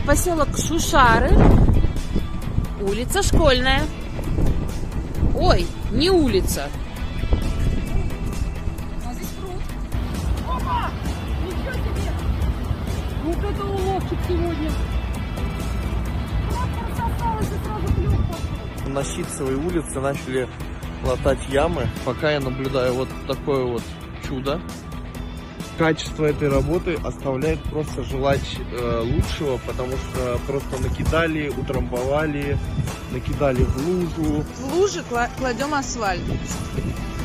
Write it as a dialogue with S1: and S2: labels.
S1: поселок Шушары, улица Школьная. Ой, не улица.
S2: А здесь пруд. Опа! Ничего себе! Вот это уловчик сегодня.
S3: На Ситцевой улице начали латать ямы. Пока я наблюдаю вот такое вот чудо. Качество этой работы оставляет просто желать лучшего, потому что просто накидали, утрамбовали, накидали в лужу.
S2: В луже кладем асфальт.